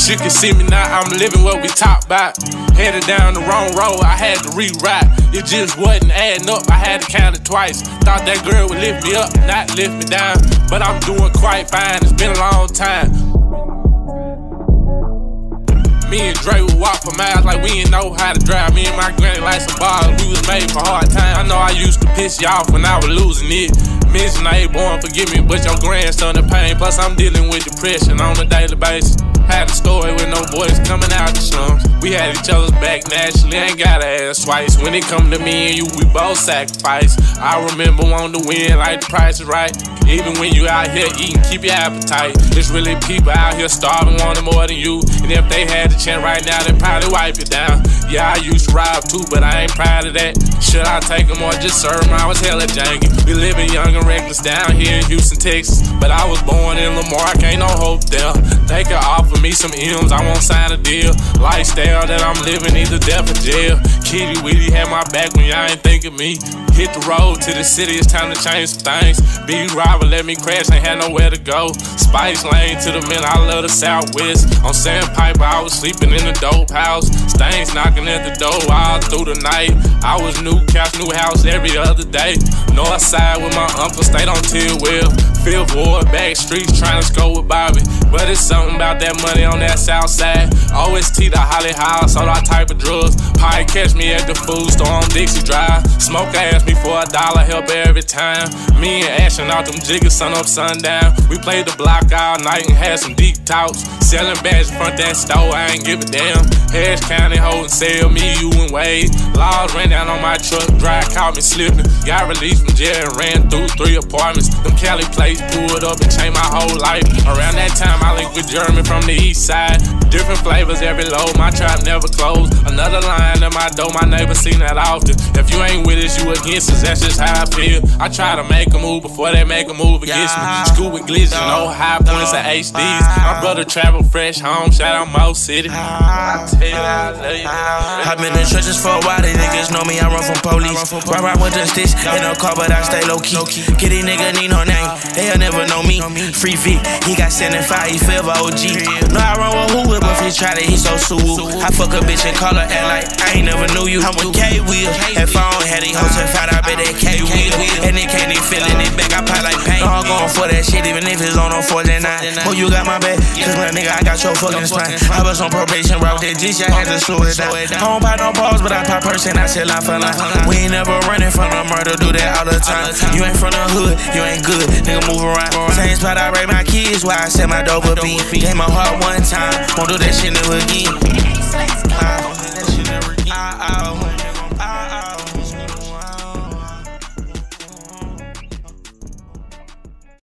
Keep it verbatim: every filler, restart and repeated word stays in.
Wish you could see me now, I'm living what we talk about. Headed down the wrong road, I had to rewrite. It just wasn't adding up, I had to count it twice. Thought that girl would lift me up, not lift me down. But I'm doing quite fine, it's been a long time. Me and Dre would walk for miles like we didn't know how to drive. Me and my granny like some bars, we was made for hard times. I know I used to piss you off when I was losing it. Mention I ain't born, forgive me, but your grandson in pain. Plus I'm dealing with depression on a daily basis. Had a story with no voice coming out the slums. We had each other's back naturally, ain't gotta ask twice. When it come to me and you, we both sacrifice. I remember wanting to win like the price is right. Even when you out here eating, keep your appetite. There's really people out here starving, wanting more than you. And if they had the chance right now, they'd probably wipe you down. Yeah, I used to rob too, but I ain't proud of that. Should I take them or just serve them? I was hella janky. We living young and reckless down here in Houston, Texas. But I was born in Lamarck, ain't no hope there. They could offer me some M's, I won't sign a deal. Lifestyle that I'm living, either death or jail. Kitty Weedy had my back when y'all ain't think of me. Hit the road to the city, it's time to change some things. Big driver let me crash, ain't had nowhere to go. Spice Lane to the men, I love the Southwest. On Sandpiper, I was sleeping in the dope house. Stains knocking at the door all through the night. I was new couch, new house every other day. North side with my uncle, stayed on Tidwell. Fifth Ward, back streets, trying to score with Bobby. But it's something about that money on that south side. O S T to Holly House, all that type of drugs. Probably catch me at the food store on Dixie Drive. Smoke asked me for a dollar, help every time. Me and Ashton out them jiggers, sun up, sundown. We played the block all night and had some deep talks. Selling bags in front that store, I ain't give a damn. Harris County holding sale, me, you, and Wade. Laws ran down on my truck, dry caught me slipping. Got released from jail and ran through three apartments. Them Cali plates pulled up and changed my whole life. Around that time, I linked with Jeremy from the east side. Different flavors every load, my trap never closed. Another line in my door, my neighbor seen that often. If you ain't with us, you against us, that's just how I feel. I try to make a move before they make a move against me. School with glitches, no high points and H Ds. My brother travel fresh home, shout out Mo City. I tell you, I love you. I've been in churches for a while, they niggas know me, I run from police. Ride around with the sticks, in a car, but I stay low key. Kitty nigga need no name, they'll never know me. Free Vic, he got seventy-five, he forever O G. No, I run with who with, but if he try to, he so sued. I fuck a bitch and call her act like I ain't never knew you. I'm with K-Wheel, if I don't have these hoes to fight, I bet that K-Wheel. And they can't even feeling it back, I pop like pain. No, I'm going for that shit, even if it's on no four and nine. Oh, you got my back, cause my nigga, I got your fucking spine. I was on probation, route that G, I had to slow it down. I don't pop no balls, but I pop person, I said line for line. We ain't never running from the murder, do that all the time. You ain't from the hood, you ain't good, nigga move around. Same spot I raise my kids, why I said my dope would be. Gave my heart one time, won't do that shit never again.